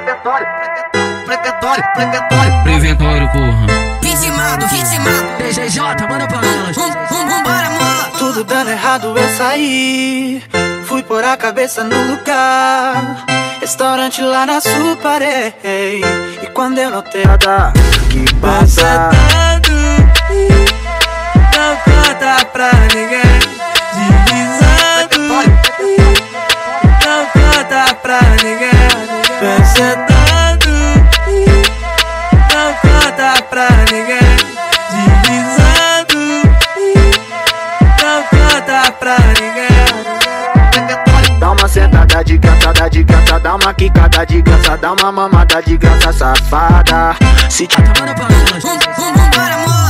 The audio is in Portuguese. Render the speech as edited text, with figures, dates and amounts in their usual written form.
Preventório, porra. Ritmado, DGJ, manda pra elas. Vambora, amor. Tudo dando errado, eu saí. Fui pôr a cabeça no lugar. Restaurante lá na Suparé. E quando eu notei nada que passa, não conta pra ninguém. Divisado, não conta pra ninguém. Sentado, não conta pra ninguém. Divisado, não conta pra ninguém. dá uma sentada de graça, dá uma quicada de graça, dá uma mamada de graça, safada. Se te Manda pra elas. Vambora, amor.